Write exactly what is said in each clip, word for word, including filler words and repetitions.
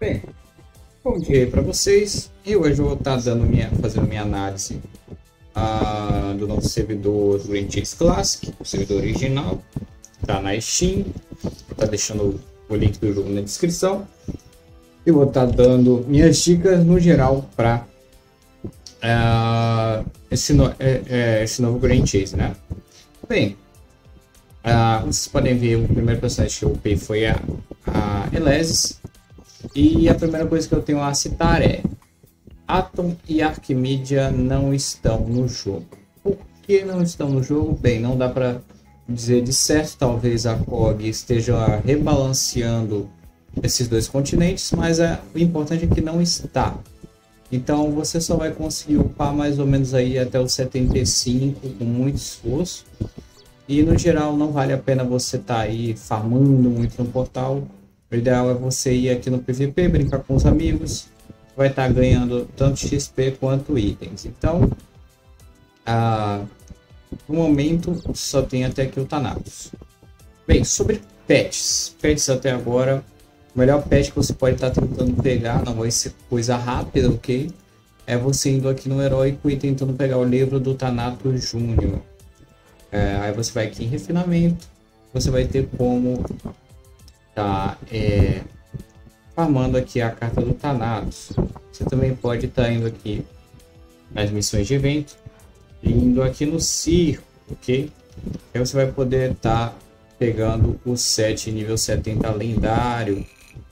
Bem, bom dia aí para vocês. E hoje eu vou estar dando minha, fazendo minha análise ah, do nosso servidor do Green Chase Classic, o servidor original. Tá na Steam, vou estar deixando o link do jogo na descrição. E vou estar dando minhas dicas no geral para uh, esse, no, é, é, esse novo Green Chase, né? Bem, uh, vocês podem ver o primeiro personagem que eu upei foi a, a Elesis. E a primeira coisa que eu tenho a citar é: Atom e Arquimedia não estão no jogo. Por que não estão no jogo? Bem, não dá para dizer de certo. Talvez a C O G esteja rebalanceando esses dois continentes, mas é, o importante é que não está. Então você só vai conseguir upar mais ou menos aí até o setenta e cinco com muito esforço. E no geral não vale a pena você estar tá aí farmando muito no portal. O ideal é você ir aqui no P V P, brincar com os amigos, vai estar tá ganhando tanto X P quanto itens. Então, ah, no momento só tem até aqui o Thanatos. Bem, sobre pets, pets até agora, o melhor pet que você pode estar tá tentando pegar, não vai ser coisa rápida, ok? É você indo aqui no Heróico e tentando pegar o livro do Thanatos Júnior. É, aí você vai aqui em refinamento, você vai ter como tá é, farmando aqui a carta do Thanatos. Você também pode estar tá indo aqui nas missões de evento, indo aqui no circo, ok? Aí você vai poder estar tá pegando o set nível setenta lendário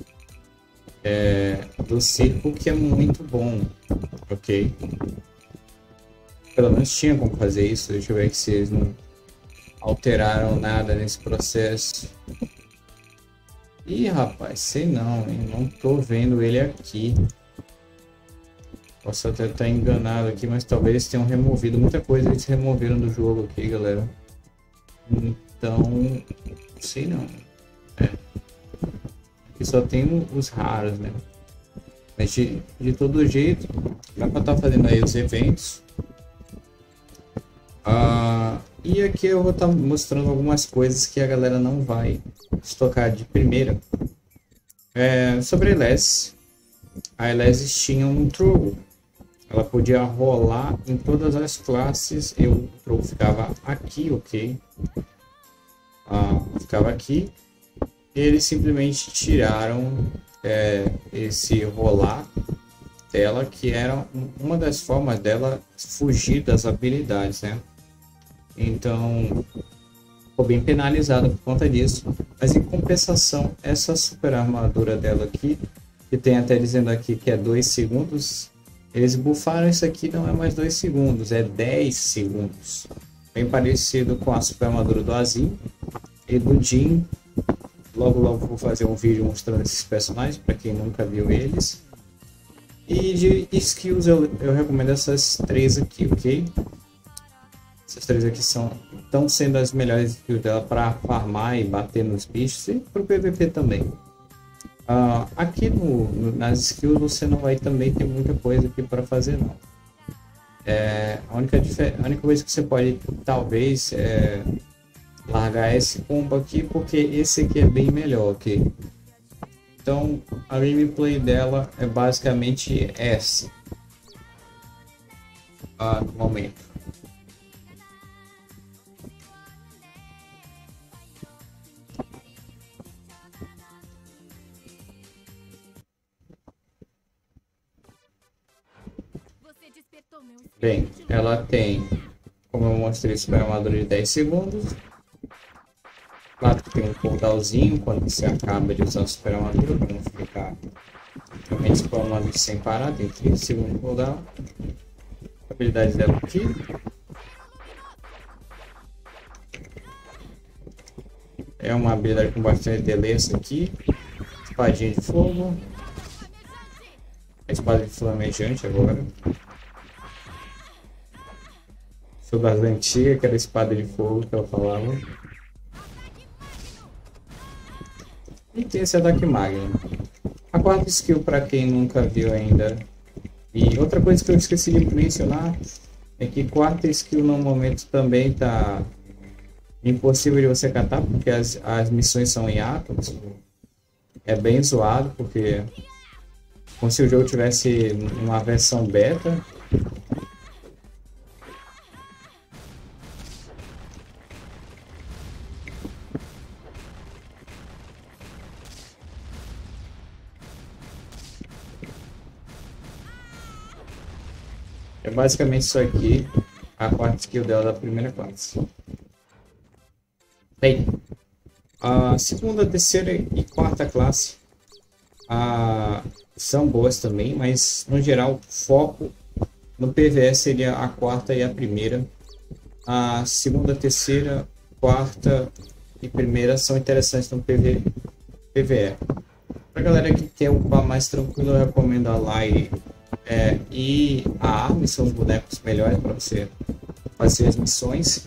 é, do circo, que é muito bom, ok? Pelo menos tinha como fazer isso. Deixa eu ver que se eles não alteraram nada nesse processo. Ih, rapaz, sei não, hein? Não tô vendo ele aqui. Posso até estar enganado aqui, mas talvez eles tenham removido muita coisa. Eles removeram do jogo aqui, galera. Então, sei não. É. Aqui só tem os raros, né? Mas de, de todo jeito, dá pra estar fazendo aí os eventos. Ah, e aqui eu vou estar mostrando algumas coisas que a galera não vai estocar de primeira. É, sobre a Elesis. A Elesis tinha um Troll. Ela podia rolar em todas as classes. Eu, o Troll ficava aqui, ok? Ah, ficava aqui. Eles simplesmente tiraram é, esse rolar dela, que era uma das formas dela fugir das habilidades, né? Então ficou bem penalizada por conta disso. Mas em compensação, essa super armadura dela aqui, que tem até dizendo aqui que é dois segundos, eles bufaram isso aqui, não é mais dois segundos, é dez segundos. Bem parecido com a super armadura do Azim e do Jhin. Logo logo vou fazer um vídeo mostrando esses personagens para quem nunca viu eles. E de skills eu, eu recomendo essas três aqui, ok? Essas três aqui são, estão sendo as melhores skills dela para farmar e bater nos bichos e para o P V P também. Uh, aqui no, no, nas skills você não vai também ter muita coisa aqui para fazer não. É, a, única a única coisa que você pode talvez é largar esse combo aqui, porque esse aqui é bem melhor, ok? Então a gameplay dela é basicamente essa uh, no momento. Bem, ela tem, como eu mostrei, super armadura de dez segundos. Claro que tem um cooldownzinho quando você acaba de usar a super armadura, para não ficar realmente spamando sem parar. Tem trinta segundos de cooldown. A habilidade dela aqui. É uma habilidade com bastante delícia aqui. Espadinha de fogo. A espada de flamejante agora. Sou das antigas, que era a espada de fogo que eu falava. E tem esse ataque magno. A quarta skill, para quem nunca viu ainda. E outra coisa que eu esqueci de mencionar é que quarta skill no momento também tá impossível de você catar, porque as, as missões são em átomos. É bem zoado, porque como se o jogo tivesse uma versão beta. É basicamente isso aqui, a quarta skill dela da primeira classe. Bem, a segunda, terceira e quarta classe a, são boas também, mas no geral o foco no P V E seria a quarta e a primeira. A segunda, terceira, quarta e primeira são interessantes no P V E. Pra galera que quer upar mais tranquilo, eu recomendo a Lai é, e a Armin, são os bonecos melhores para você fazer as missões.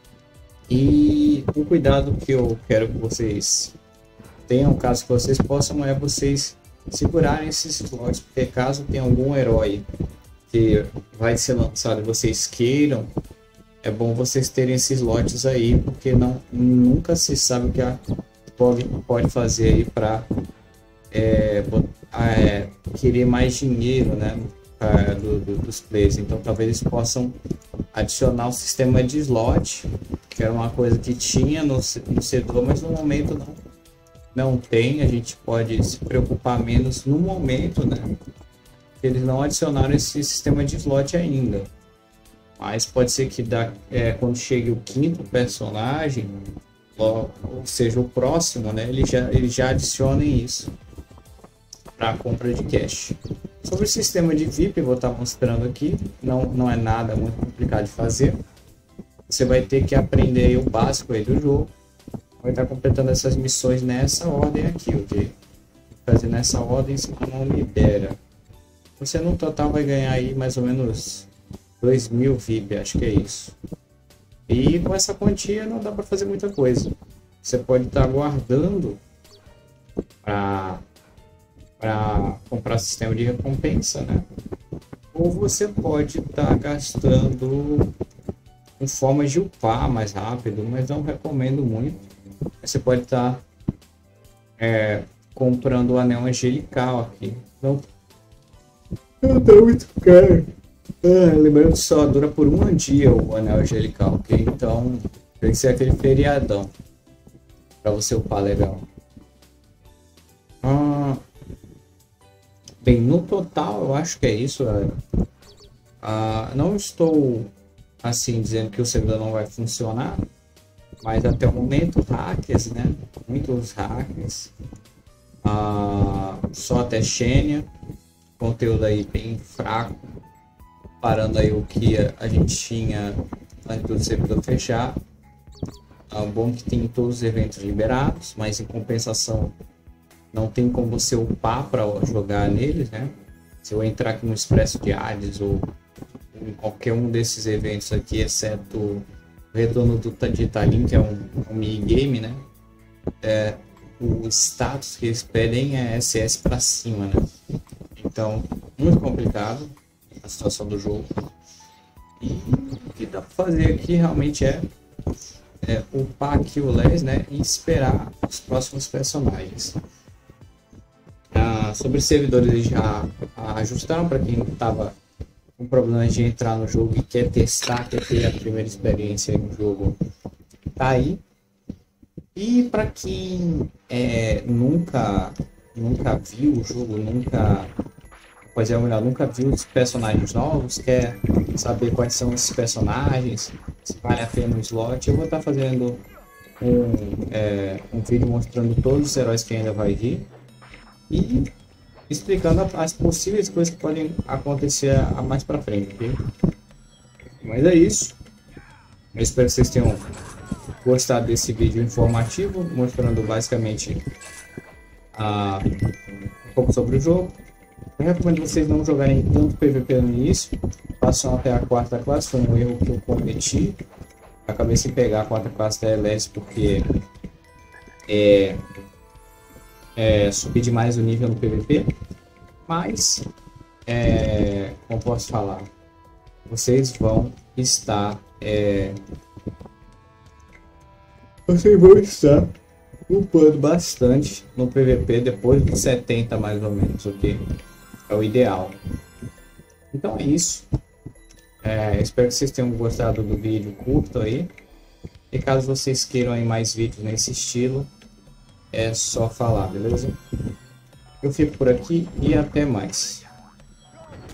E o cuidado que eu quero que vocês tenham, caso que vocês possam, é vocês segurarem esses slots, porque caso tenha algum herói que vai ser lançado e vocês queiram, é bom vocês terem esses slots aí, porque não, nunca se sabe o que a pode, pode fazer aí para é, é, querer mais dinheiro, né, pra, do, do, dos players. Então talvez eles possam adicionar o sistema de slot, que era uma coisa que tinha no, no setor, mas no momento não, não tem. A gente pode se preocupar menos no momento, né? Eles não adicionaram esse sistema de slot ainda, mas pode ser que da, é, quando chegue o quinto personagem, ou, ou seja, o próximo, né, eles já, eles já adicionem isso para compra de cash. Sobre o sistema de V I P, eu vou estar mostrando aqui, não, não é nada muito complicado de fazer. Você vai ter que aprender aí o básico aí do jogo, vai estar completando essas missões nessa ordem aqui, ok? Fazer nessa ordem, se não libera. Você no total vai ganhar aí mais ou menos dois mil V I P, acho que é isso. E com essa quantia não dá para fazer muita coisa. Você pode estar guardando para para comprar sistema de recompensa, né? Ou você pode estar gastando com formas de upar mais rápido, mas não recomendo muito. Você pode estar é, comprando o anel angelical aqui. Não, não tá muito caro. Ah, lembrando que só dura por um dia o anel angelical, ok? Então tem que ser aquele feriadão para você upar legal. Ah, bem, no total eu acho que é isso, galera. Ah, não estou assim dizendo que o servidor não vai funcionar, mas até o momento hackers, né? Muitos hackers. Ah, só até Xenia, conteúdo aí bem fraco, parando aí o que a gente tinha antes do servidor fechar. É bom que tem todos os eventos liberados, mas em compensação não tem como você upar para jogar neles, né? Se eu entrar aqui no Expresso de Hades ou em qualquer um desses eventos aqui, exceto o Retorno do Titalim, que é um, um minigame, né? É, o status que eles pedem é S S para cima, né? Então, muito complicado a situação do jogo. E o que dá para fazer aqui realmente é, é upar aqui o Les, né? E esperar os próximos personagens. Ah, sobre servidores, eles já ajustaram para quem estava com problemas de entrar no jogo e quer testar, quer ter a primeira experiência no jogo, tá aí. E para quem é, nunca, nunca viu o jogo, nunca, pois é, melhor, nunca viu os personagens novos, quer saber quais são esses personagens, se vale a pena o slot, eu vou estar fazendo um, é, um vídeo mostrando todos os heróis que ainda vai vir e explicando as possíveis coisas que podem acontecer a mais para frente, ok? Mas é isso. Eu espero que vocês tenham gostado desse vídeo informativo, mostrando basicamente uh, um pouco sobre o jogo. Eu recomendo vocês não jogarem tanto P V P no início, passam até a quarta classe, foi um erro que eu cometi. Acabei sem pegar a quarta classe da L S porque é, é, subi demais o nível no P V P, mas, é, como posso falar, vocês vão estar, é, vocês vão estar upando bastante no P V P depois dos setenta mais ou menos, ok? é o ideal. Então é isso. É, espero que vocês tenham gostado do vídeo curto aí. E caso vocês queiram aí mais vídeos nesse estilo, é só falar, beleza? Eu fico por aqui e até mais.